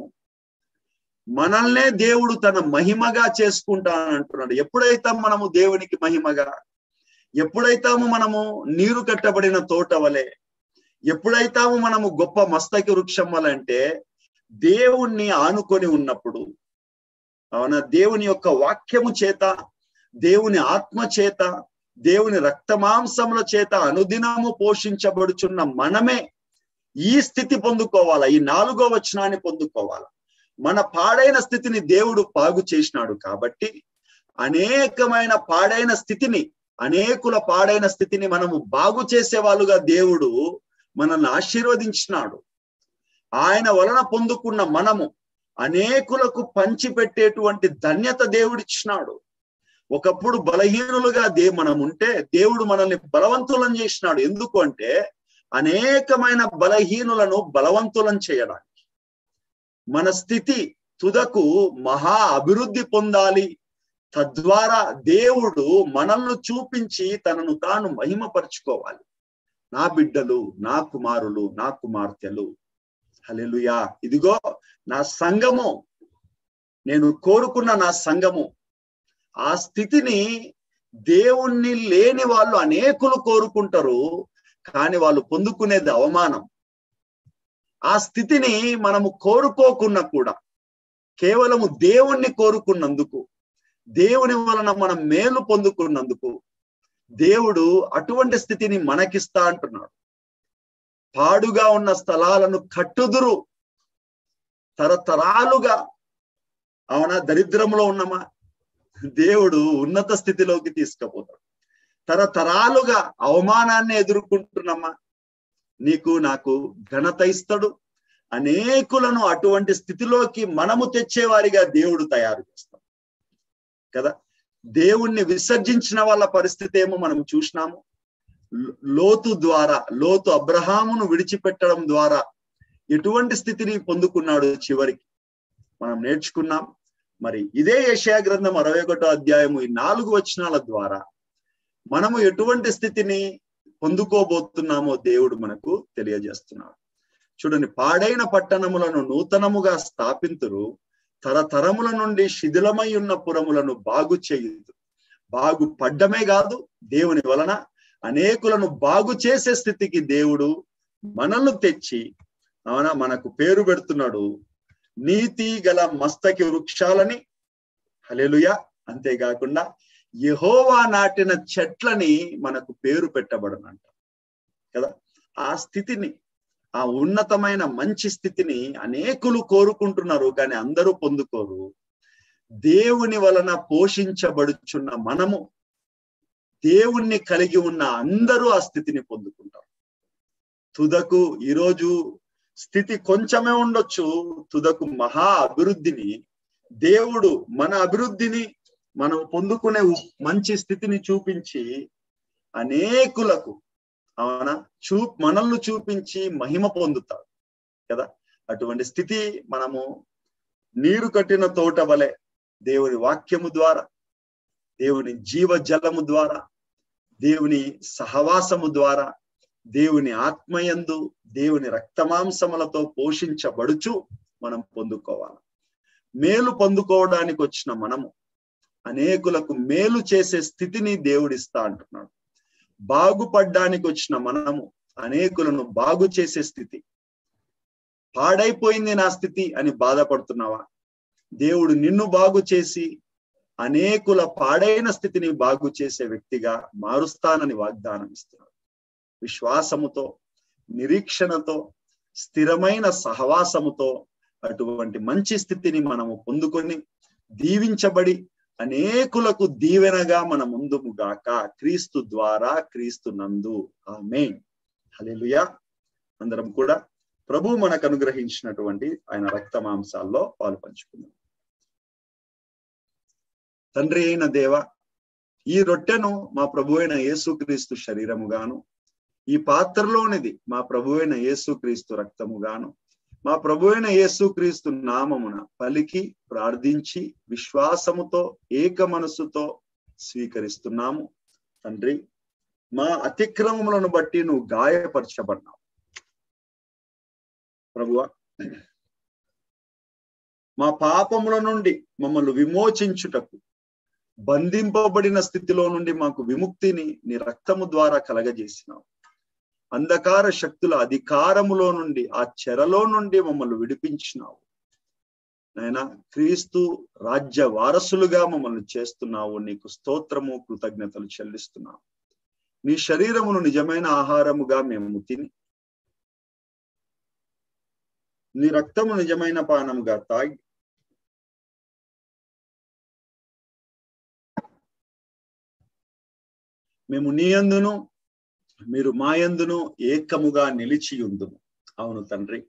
మనల్నే దేవుడు తన మహిమగా చేసుకుంటానంటున్నాడు. ఎప్పుడైతే మనము దేవునికి మహిమగా, ఎప్పుడైతాము మనము నీరు కట్టబడిన తోట వలె, ఎప్పుడైతాము మనము గొప్ప మస్తకి వృక్షం వలె అంటే దేవుణ్ణి ఆనుకొని ఉన్నప్పుడు, అవునా, దేవుని యొక్క వాక్యము చేత, దేవుని ఆత్మ చేత, దేవుని రక్తమాంసముల చేత అనుదినము పోషించబడుచున్న మనమే ఈ స్థితి పొందుకోవాలా, ఈ 4వ వచనాన్ని పొందుకోవాలా. మన పాడైన స్థితిని దేవుడు బాగు చేసినాడు కాబట్టి అనేకమైన పాడైన స్థితిని, అనేకుల పాడైన స్థితిని మనము బాగు చేసే వాళ్ళుగా దేవుడు మనల్ని ఆశీర్వదించినాడు. ఆయన వలన పొందుకున్న మనము అనేకులకు పంచిపెట్టేటువంటి ధన్యత దేవుడిచ్చినాడు. ఒకప్పుడు బలహీనులుగా మనం ఉంటే దేవుడు మనల్ని బలవంతులను చేసినాడు. ఎందుకు అంటే అనేకమైన బలహీనులను బలవంతులను చేయడానికి. మన స్థితి తుదకు మహా అభివృద్ధి పొందాలి. తద్వారా దేవుడు మనల్ని చూపించి తనను తాను మహిమపరుచుకోవాలి. నా బిడ్డలు, నా కుమారులు, నా కుమార్తెలు, హల్లెలూయా, ఇదిగో నా సంఘము, నేను కోరుకున్న నా సంఘము. ఆ స్థితిని దేవుణ్ణి లేని వాళ్ళు అనేకులు కోరుకుంటారు, కానీ వాళ్ళు పొందుకునేది అవమానం. ఆ స్థితిని మనము కోరుకోకున్నా కూడా కేవలము దేవుణ్ణి కోరుకున్నందుకు, దేవుని వలన మనం మేలు పొందుకున్నందుకు దేవుడు అటువంటి స్థితిని మనకిస్తా అంటున్నాడు. పాడుగా ఉన్న స్థలాలను కట్టుదురు, తరతరాలుగా, అవునా, దరిద్రంలో ఉన్నమా దేవుడు ఉన్నత స్థితిలోకి తీసుకుపోతాడు. తరతరాలుగా అవమానాన్ని ఎదుర్కొంటున్నామా నీకు నాకు ఘనత ఇస్తాడు. అనేకులను అటువంటి స్థితిలోకి మనము తెచ్చేవారిగా దేవుడు తయారు చేస్తాడు కదా. దేవుణ్ణి విసర్జించిన వాళ్ళ పరిస్థితి ఏమో మనం చూసినాము. లోతు ద్వారా, లోతు అబ్రహామును విడిచిపెట్టడం ద్వారా ఎటువంటి స్థితిని పొందుకున్నాడు చివరికి మనం నేర్చుకున్నాం. మరి ఇదే యెషయా గ్రంథం 61వ అధ్యాయము ఈ 4 వచనాల ద్వారా మనము ఎటువంటి స్థితిని పొందుకోబోతున్నామో దేవుడు మనకు తెలియజేస్తున్నాడు. చూడండి, పాడైన పట్టణములను నూతనముగా స్థాపింతురు, తరతరముల నుండి శిథిలమై ఉన్న పురములను బాగు చేయుదు. బాగు పడ్డమే కాదు, దేవుని వలన అనేకులను బాగు చేసే స్థితికి దేవుడు మనల్ని తెచ్చి, అవునా, మనకు పేరు పెడుతున్నాడు నీతి గల మస్తకి వృక్షాలని. హల్లెలూయా. అంతేకాకుండా యెహోవా నాటిన చెట్లని మనకు పేరు పెట్టబడనంట కదా. ఆ స్థితిని, ఆ ఉన్నతమైన మంచి స్థితిని అనేకులు కోరుకుంటున్నారు, కానీ అందరూ పొందుకోరు. దేవుని వలన పోషించబడుచున్న మనము, దేవుణ్ణి కలిగి ఉన్న అందరూ ఆ స్థితిని పొందుకుంటారు. తుదకు ఈరోజు స్థితి కొంచెమే ఉండొచ్చు, తుదకు మహా అభివృద్ధిని దేవుడు, మన అభివృద్ధిని మనం పొందుకునే మంచి స్థితిని చూపించి అనేకులకు అవునా మనల్ని చూపించి మహిమ పొందుతాడు కదా. అటువంటి స్థితి మనము నీరు కట్టిన తోట వలె దేవుని వాక్యము ద్వారా, దేవుని జీవజలము ద్వారా, దేవుని సహవాసము ద్వారా, దేవుని ఆత్మయందు, దేవుని రక్తమాంసములతో పోషించబడుచు మనం పొందుకోవాలి. మేలు పొందుకోవడానికి వచ్చిన మనము అనేకులకు మేలు చేసే స్థితిని దేవుడిస్తా అంటున్నాడు. బాగుపడ్డానికి వచ్చిన మనము అనేకులను బాగు చేసే స్థితి. పాడైపోయింది నా స్థితి అని బాధపడుతున్నావా? దేవుడు నిన్ను బాగు చేసి అనేకుల పాడైన స్థితిని బాగు చేసే వ్యక్తిగా మారుస్తానని వాగ్దానం ఇస్తున్నాడు. విశ్వాసముతో, నిరీక్షణతో, స్థిరమైన సహవాసముతో అటువంటి మంచి స్థితిని మనము పొందుకొని దీవించబడి అనేకులకు దీవెనగా మన ముందుగాక క్రీస్తు ద్వారా, క్రీస్తు నందు. ఆమేన్. హల్లెలూయా. అందరం కూడా ప్రభు మనకు అనుగ్రహించినటువంటి ఆయన రక్త మాంసాల్లో పాలు పంచుకుందాం. తండ్రి అయిన దేవ, ఈ రొట్టెను మా ప్రభు అయిన యేసుక్రీస్తు శరీరముగాను, ఈ పాత్రలోనిది మా ప్రభు అయిన యేసుక్రీస్తు రక్తముగాను, మా ప్రభు అయిన యేసుక్రీస్తు నామమున పలికి ప్రార్థించి విశ్వాసముతో ఏక మనస్సుతో స్వీకరిస్తున్నాము. తండ్రి, మా అతిక్రమములను బట్టి నువ్వు గాయపరచబడినావు ప్రభువా. మా పాపముల నుండి మమ్మల్ని విమోచించుటకు, బంధింపబడిన స్థితిలో నుండి మాకు విముక్తిని నీ రక్తము ద్వారా కలగజేసినావు. అంధకార శక్తుల అధికారములో నుండి, ఆ చెరలో నుండి మమ్మల్ని విడిపించినావు. నాయనా, క్రీస్తు రాజ్య వారసులుగా మమ్మల్ని చేస్తున్నావు. నీకు స్తోత్రము, కృతజ్ఞతలు చెల్లిస్తున్నావు. నీ శరీరమును నిజమైన ఆహారముగా మేము తిని, నీ రక్తము నిజమైన పానముగా తాగి మేము నీ యందును మీరు మా యందును ఏకముగా నిలిచి ఉందుము. అవును తండ్రి,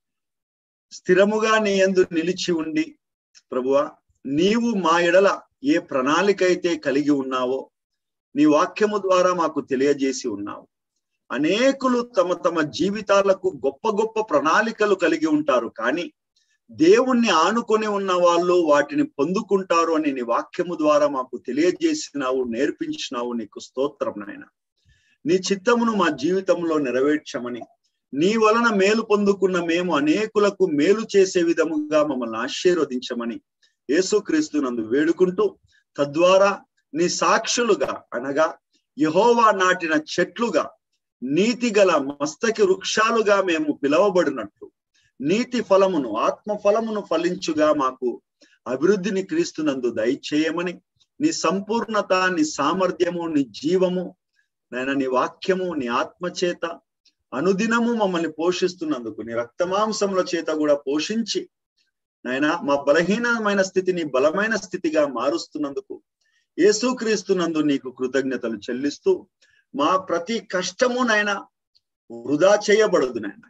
స్థిరముగా నీ యందు నిలిచి ఉండి ప్రభువా, నీవు మా ఎడల ఏ ప్రణాళిక అయితే కలిగి ఉన్నావో నీ వాక్యము ద్వారా మాకు తెలియజేసి ఉన్నావు. అనేకులు తమ తమ జీవితాలకు గొప్ప గొప్ప ప్రణాళికలు కలిగి ఉంటారు, కానీ దేవుణ్ణి ఆనుకొని ఉన్న వాళ్ళు వాటిని పొందుకుంటారు అని నీ వాక్యము ద్వారా మాకు తెలియజేసినావు, నేర్పించినావు. నీకు స్తోత్రం నాయన. నీ చిత్తమును మా జీవితంలో నెరవేర్చమని, నీ వలన మేలు పొందుకున్న మేము అనేకులకు మేలు చేసే విధముగా మమ్మల్ని ఆశీర్వదించమని యేసుక్రీస్తు నందు వేడుకుంటూ, తద్వారా నీ సాక్షులుగా అనగా యెహోవా నాటిన చెట్లుగా, నీతి గల మస్తకి వృక్షాలుగా మేము పిలవబడినట్లు నీతి ఫలమును, ఆత్మ ఫలమును ఫలించుగా మాకు అభివృద్ధిని క్రీస్తునందు దయచేయమని, నీ సంపూర్ణత, నీ సామర్థ్యము, నీ జీవము నాయన, నీ వాక్యము, నీ ఆత్మ చేత అనుదినము మమ్మల్ని పోషిస్తున్నందుకు, నీ రక్తమాంసముల చేత కూడా పోషించి నాయన మా బలహీనమైన స్థితిని బలమైన స్థితిగా మారుస్తున్నందుకు యేసుక్రీస్తునందు నీకు కృతజ్ఞతలు చెల్లిస్తూ, మా ప్రతి కష్టము నాయన వృధా చేయబడదు నాయన.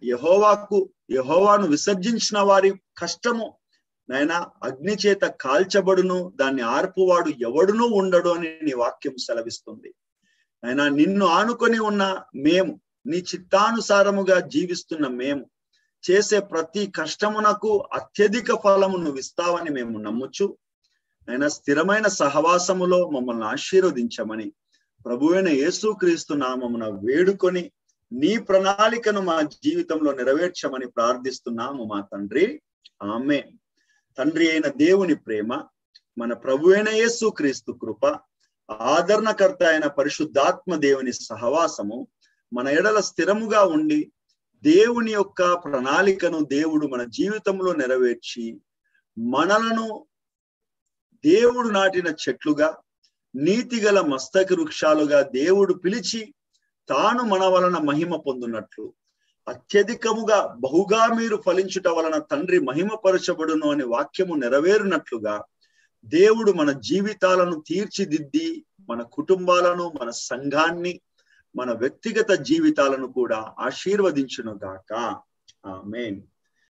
యెహోవాను విసర్జించిన వారి కష్టము నాయన అగ్ని చేత కాల్చబడును, దాన్ని ఆర్పువాడు ఎవడునూ ఉండడు అని నీ వాక్యం సెలవిస్తుంది. నాయన, నిన్ను ఆనుకొని ఉన్న మేము, నీ చిత్తానుసారముగా జీవిస్తున్న మేము చేసే ప్రతి కష్టమునకు అత్యధిక ఫలము నువ్వు ఇస్తావని మేము నమ్ముచు నాయన, స్థిరమైన సహవాసములో మమ్మల్ని ఆశీర్వదించమని ప్రభువైన యేసుక్రీస్తు నామమున వేడుకొని నీ ప్రణాళికను మా జీవితంలో నెరవేర్చమని ప్రార్థిస్తున్నాము మా తండ్రి. ఆమేన్. తండ్రి అయిన దేవుని ప్రేమ, మన ప్రభువైన యేసుక్రీస్తు కృప, ఆదరణకర్త అయిన పరిశుద్ధాత్మ దేవుని సహవాసము మన ఎడల స్థిరముగా ఉండి దేవుని యొక్క ప్రణాళికను దేవుడు మన జీవితంలో నెరవేర్చి మనలను దేవుడు నాటిన చెట్లుగా, నీతిగల మస్తకి వృక్షాలుగా దేవుడు పిలిచి తాను మన వలన మహిమ పొందునట్లు, అత్యధికముగా బహుగా మీరు ఫలించుట వలన తండ్రి మహిమపరచబడును అనే వాక్యము నెరవేరునట్లుగా దేవుడు మన జీవితాలను తీర్చిదిద్ది మన కుటుంబాలను, మన సంఘాన్ని, మన వ్యక్తిగత జీవితాలను కూడా ఆశీర్వదించును గాక. ఆమేన్.